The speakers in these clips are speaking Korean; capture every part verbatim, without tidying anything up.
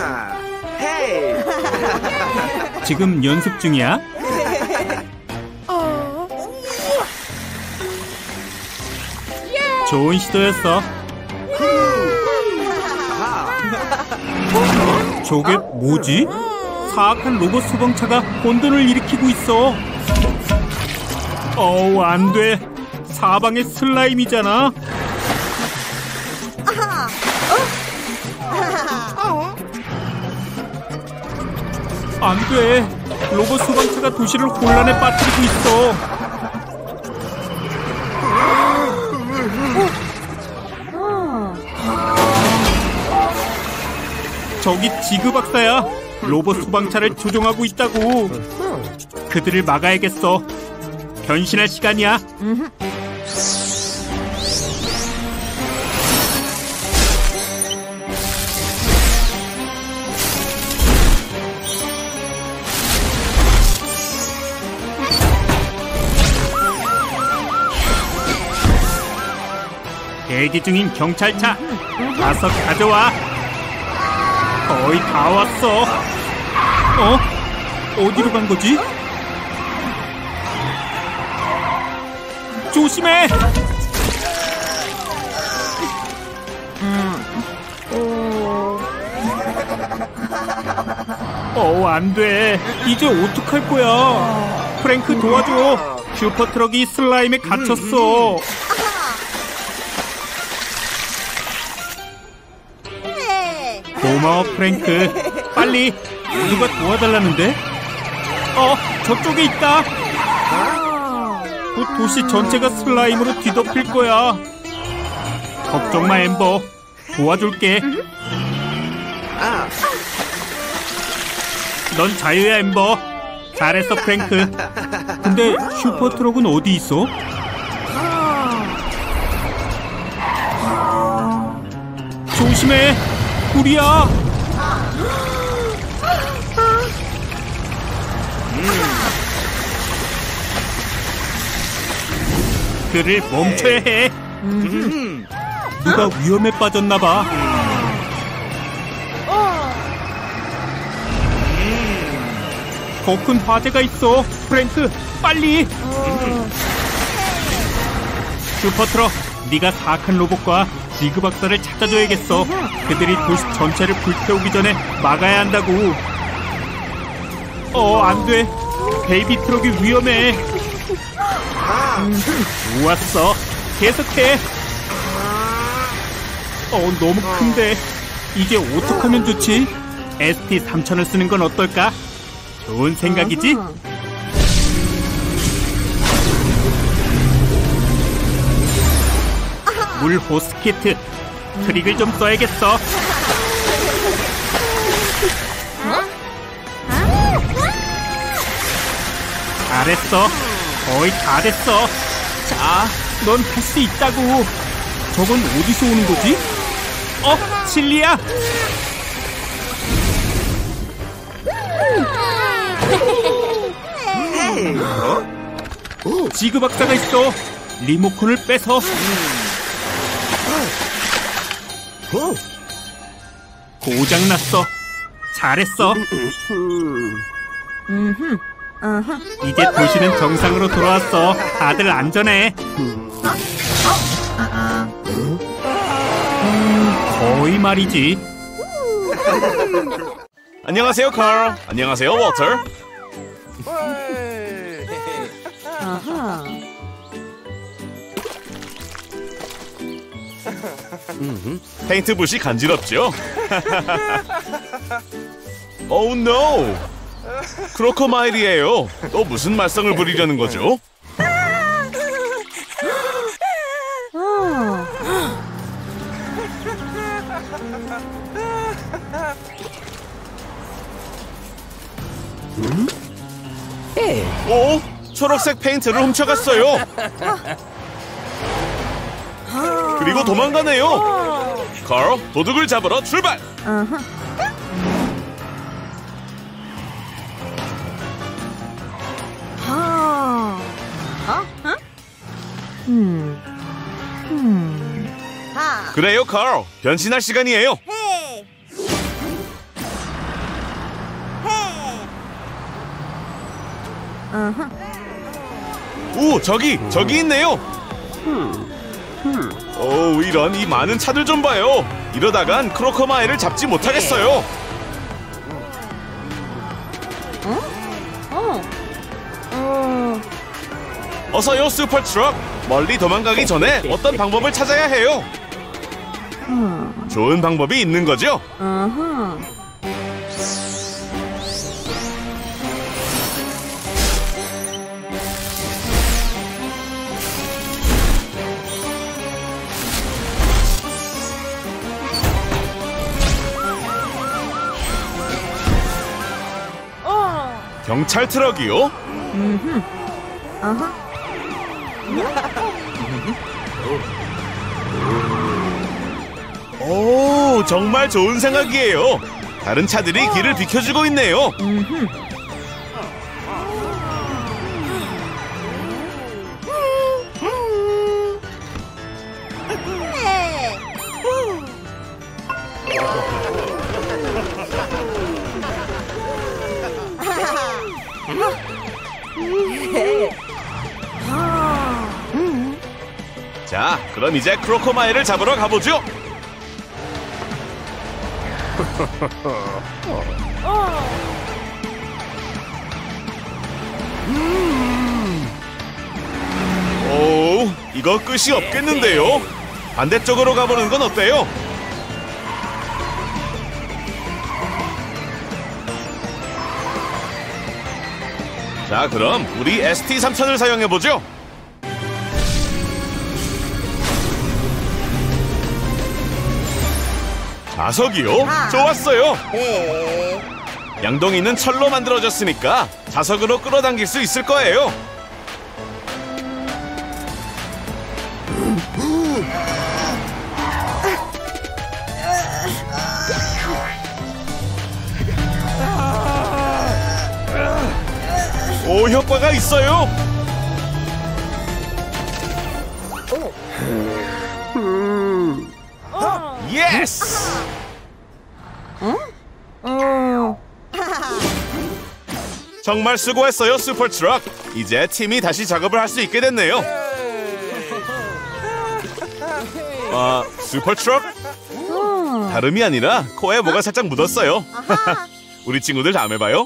지금 연습 중이야? 좋은 시도였어. 저게 뭐지? 사악한 로봇 소방차가 혼돈을 일으키고 있어. 어우, 안 돼. 사방에 슬라임이잖아. 안 돼. 로봇 소방차가 도시를 혼란에 빠뜨리고 있어. 저기 지그 박사야. 로봇 소방차를 조종하고 있다고. 그들을 막아야겠어. 변신할 시간이야. 대기 중인 경찰차 가서 가져와. 거의 다 왔어. 어? 어디로 간 거지? 조심해! 어, 안 돼. 이제 어떡할 거야? 프랭크 도와줘. 슈퍼트럭이 슬라임에 갇혔어. 고마워, 프랭크. 빨리. 누가 도와달라는데? 어, 저쪽에 있다. 곧 도시 전체가 슬라임으로 뒤덮일 거야. 걱정 마, 엠버. 도와줄게. 넌 자유야, 엠버. 잘했어, 프랭크. 근데 슈퍼트럭은 어디 있어? 조심해. 불이야. 그를 멈춰야 해. 음. 누가 위험에 빠졌나봐. 더 큰 화재가 있어. 프랭크, 빨리. 슈퍼트럭, 네가 사악한 로봇과 지그 박사를 찾아줘야겠어. 그들이 도시 전체를 불태우기 전에 막아야 한다고. 어, 안 돼. 베이비 트럭이 위험해. 좋았어. 계속해. 어, 너무 큰데. 이제 어떡하면 좋지? 에스티 삼천을 쓰는 건 어떨까? 좋은 생각이지? 물 호스 키트. 트릭을 좀 써야겠어. 잘했어. 거의 다 됐어. 자, 넌 할 수 있다고. 저건 어디서 오는 거지? 어, 칠리야. 어? 지그 박사가 있어. 리모컨을 빼서. 고장났어. 잘했어. 이제 도시는 정상으로 돌아왔어. 다들 안전해. 거의 말이지. 안녕하세요, 칼. 안녕하세요, 워터. 페인트 붓이 간지럽죠? 오우 노! 크로커마일이에요. 또 무슨 말썽을 부리려는 거죠? 오! 초록색 페인트를 훔쳐갔어요. 그리고 도망가네요. 칼, 도둑을 잡으러 출발! 그래요, 칼. 변신할 시간이에요. 오, 저기, 저기 있네요. 오, 이런 이 많은 차들 좀 봐요. 이러다간 크로커마일을 잡지 못하겠어요. 어서요, 슈퍼트럭. 멀리 도망가기 전에 어떤 방법을 찾아야 해요. 좋은 방법이 있는 거죠? 경찰 트럭이요? 오, 정말 좋은 생각이에요. 다른 차들이 길을 비켜주고 있네요. 자, 그럼 이제 크로커마일을 잡으러 가보죠. 오, 이거 끝이 없겠는데요. 반대쪽으로 가보는 건 어때요? 자, 그럼 우리 에스티 삼천을 사용해보죠. 자석이요? 좋았어요. 양동이는 철로 만들어졌으니까 자석으로 끌어당길 수 있을 거예요. 오, 효과가 있어요. 예스! 정말 수고했어요, 슈퍼트럭. 이제 팀이 다시 작업을 할 수 있게 됐네요. 아, 슈퍼트럭? 다름이 아니라 코에 뭐가 살짝 묻었어요. 우리 친구들 다음에 봐요.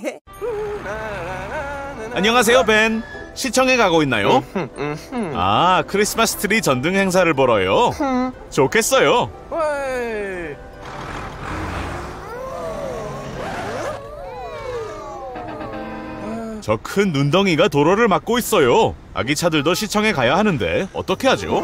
안녕하세요, 벤. 시청에 가고 있나요? 아, 크리스마스 트리 전등 행사를 보러요. 좋겠어요. 저 큰 눈덩이가 도로를 막고 있어요. 아기 차들도 시청에 가야 하는데 어떻게 하죠?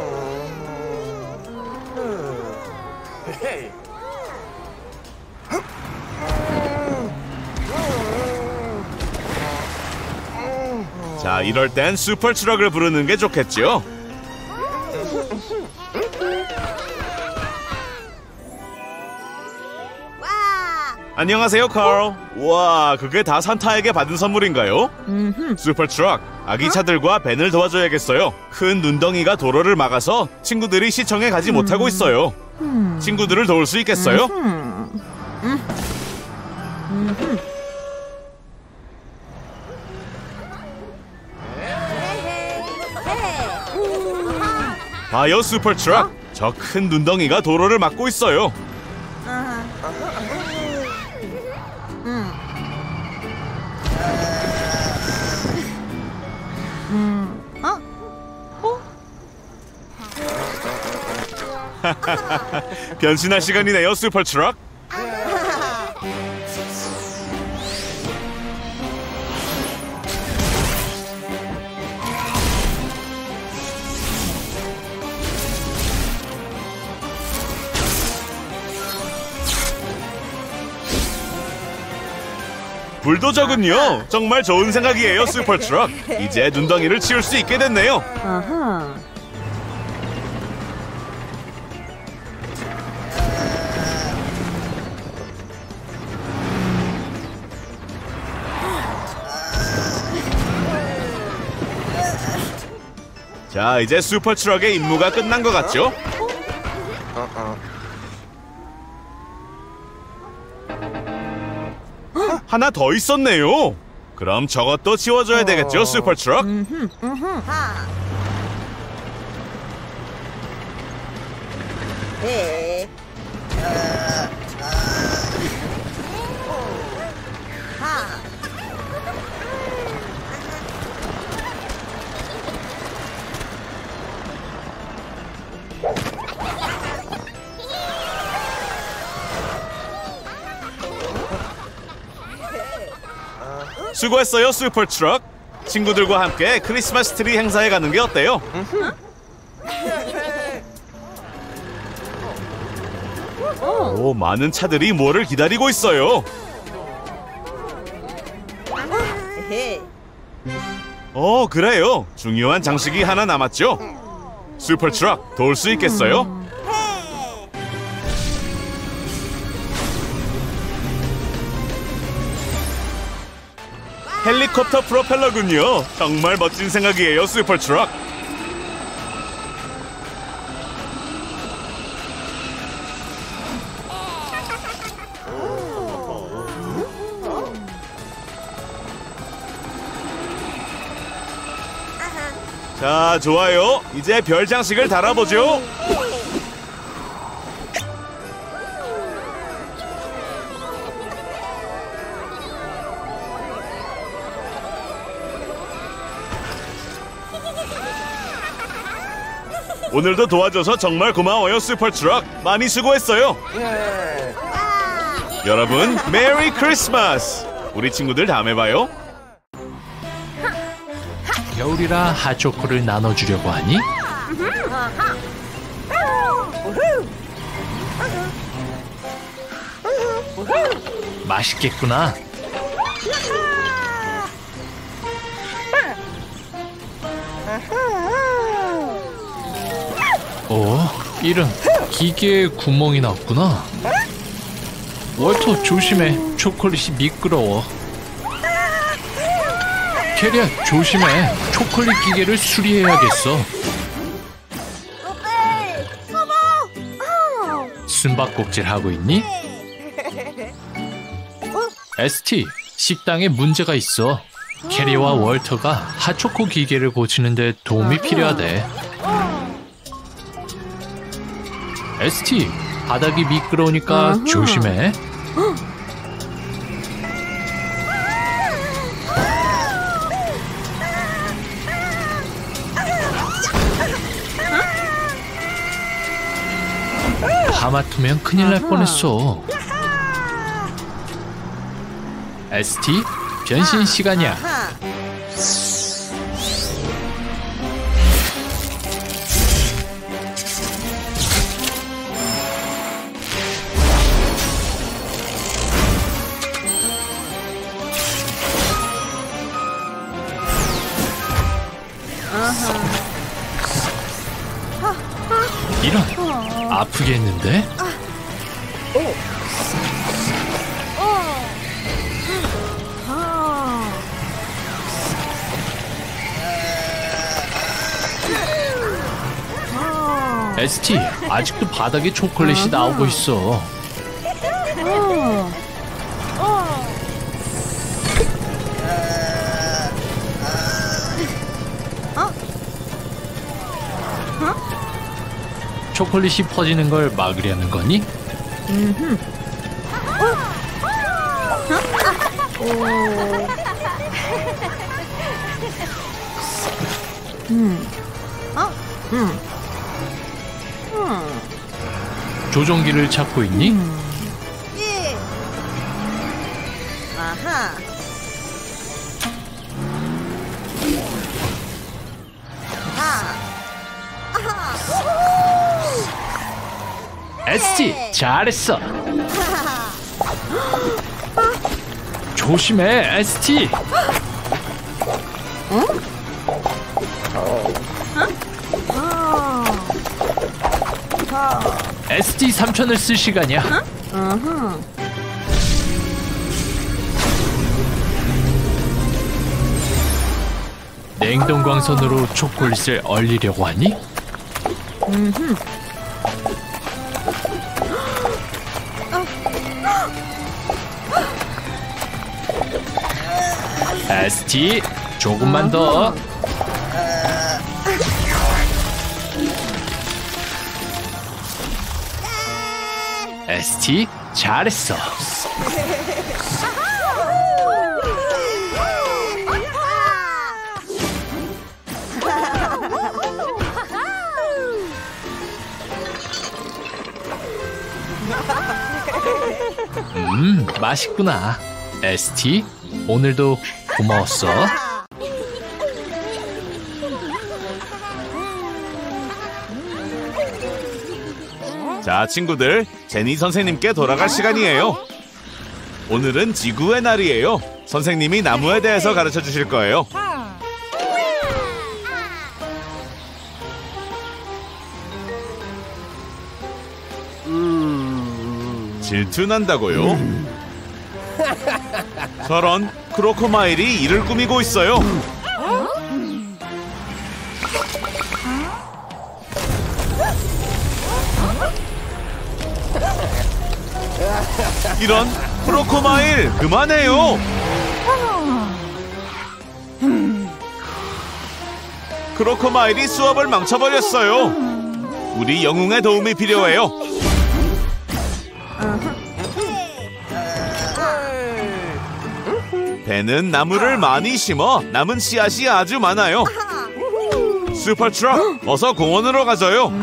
자, 이럴 땐 슈퍼트럭을 부르는 게 좋겠죠? 안녕하세요, 칼. 와, 그게 다 산타에게 받은 선물인가요? 슈퍼트럭, 아기 차들과 벤을 도와줘야겠어요. 큰 눈덩이가 도로를 막아서 친구들이 시청에 가지 못하고 있어요. 친구들을 도울 수 있겠어요? 봐요, 슈퍼트럭. 저 큰 눈덩이가 도로를 막고 있어요. 변신할 시간이네요, 슈퍼트럭. 불도저군요. 정말 좋은 생각이에요, 슈퍼트럭. 이제 눈덩이를 치울 수 있게 됐네요. 아하. 자, 이제 슈퍼트럭의 임무가 끝난 것 같죠? 하나 더 있었네요. 그럼 저것도 치워줘야 되겠죠, 슈퍼 트럭? 음흠, 음흠. 하. 네. 어, 어. 하. 수고했어요, 슈퍼 트럭. 친구들과 함께 크리스마스 트리 행사에 가는 게 어때요? 오, 많은 차들이 뭐를 기다리고 있어요. 어, 그래요. 중요한 장식이 하나 남았죠. 슈퍼 트럭, 도울 수 있겠어요? 헬리콥터 프로펠러군요. 정말 멋진 생각이에요, 슈퍼 트럭. 자, 좋아요. 이제 별 장식을 달아보죠. 오늘도 도와줘서 정말 고마워요, 슈퍼 트럭. 많이 수고했어요. 여러분, 메리 크리스마스. 우리 친구들 다음에 봐요. 겨울이라 핫초코를 나눠주려고 하니? 맛있겠구나. 어? 이런 기계에 구멍이 났구나. 월터 조심해. 초콜릿이 미끄러워. 캐리야 조심해. 초콜릿 기계를 수리해야겠어. 숨바꼭질 하고 있니? 에스티, 식당에 문제가 있어. 캐리와 월터가 핫초코 기계를 고치는데 도움이 필요하대. 에스티, 바닥이 미끄러우니까 조심해. 하마터면 큰일 날 뻔했어. 에스티, 변신 시간이야. 이런, 아프겠는데? 에스티, 아직도 바닥에 초콜릿이 나오고 있어. 초콜릿이 퍼지는 걸 막으려는 거니? 음. 어? 음. 음. 조종기를 찾고 있니? 음. 예. 아하. 에스티, 잘했어. 조심해, 에스티. 응? 에스티 삼천을 쓸 시간이야. 응? 냉동광선으로 초콜릿을 얼리려고 하니? 음흠. 에스티, 조금만 더. 에스티, 잘했어. 음, 맛있구나. 에스티, 오늘도 고마웠어. 자, 친구들, 제니 선생님께 돌아갈 시간이에요. 오늘은 지구의 날이에요. 선생님이 나무에 대해서 가르쳐 주실 거예요. 질투난다고요? 저런, 크로코마일이 이를 꾸미고 있어요. 이런, 크로코마일 그만해요. 크로코마일이 수업을 망쳐버렸어요. 우리 영웅의 도움이 필요해요. 벤은 나무를 많이 심어 남은 씨앗이 아주 많아요. 슈퍼트럭, 어서 공원으로 가져요.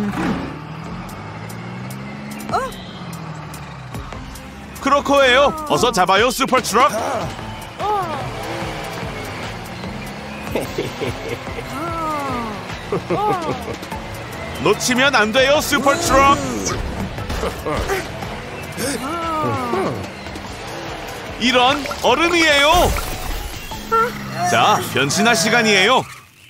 크로코예요. 어서 잡아요, 슈퍼트럭. 놓치면 안 돼요, 슈퍼트럭. 이런, 얼음이에요. 자, 변신할 시간이에요.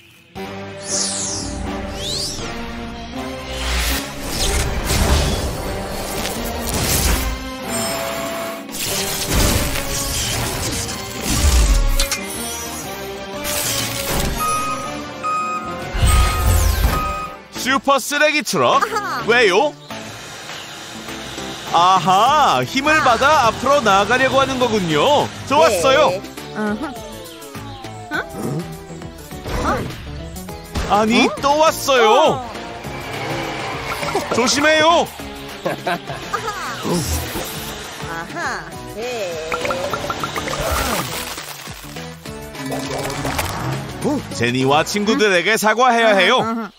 슈퍼 쓰레기 트럭? 왜요? 아하, 힘을 받아 앞으로 나아가려고 하는 거군요. 좋았어요. 아니, 또 왔어요. 조심해요. 제니와 친구들에게 사과해야 해요.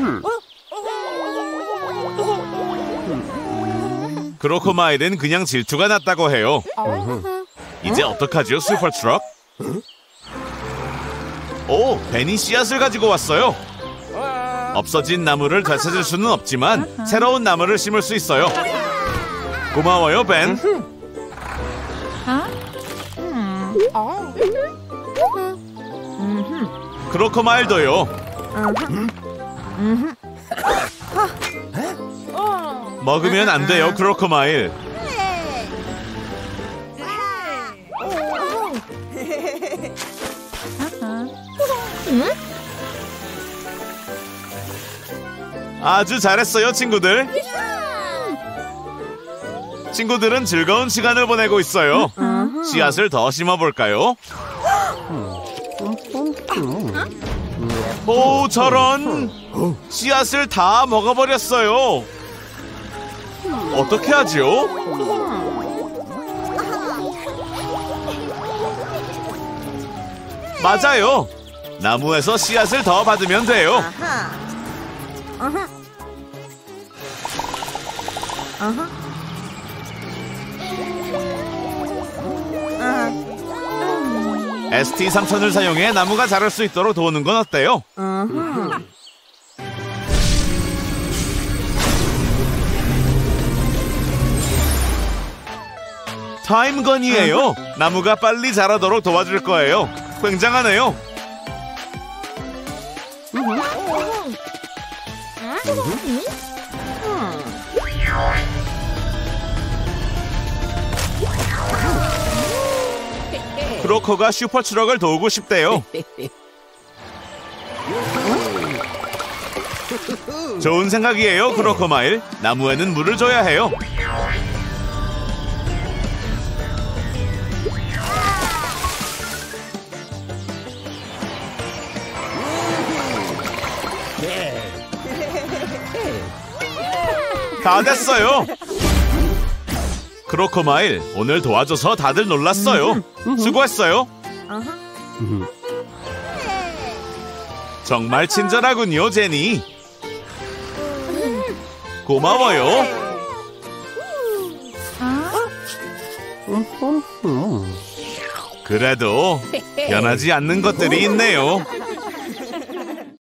크로코마일은 그냥 질투가 났다고 해요. 이제 어떡하죠, 슈퍼트럭? 오, 벤이 씨앗을 가지고 왔어요. 없어진 나무를 되찾을 수는 없지만 새로운 나무를 심을 수 있어요. 고마워요, 벤. 크로코마일도요. 먹으면 안 돼요, 크로코마일. 아주 잘했어요, 친구들. 친구들은 즐거운 시간을 보내고 있어요. 씨앗을 더 심어볼까요? 오, 저런! 씨앗을 다 먹어버렸어요. 어떻게 하죠? 맞아요. 나무에서 씨앗을 더 받으면 돼요. 에스티 삼천을 사용해 나무가 자랄 수 있도록 도우는 건 어때요? 타임건이에요. 나무가 빨리 자라도록 도와줄 거예요. 굉장하네요. 크로코가 슈퍼트럭을 도우고 싶대요. 좋은 생각이에요, 크로코마일. 나무에는 물을 줘야 해요. 다 됐어요. 크로코마일, 오늘 도와줘서 다들 놀랐어요. 수고했어요. 정말 친절하군요, 제니. 고마워요. 그래도 변하지 않는 것들이 있네요.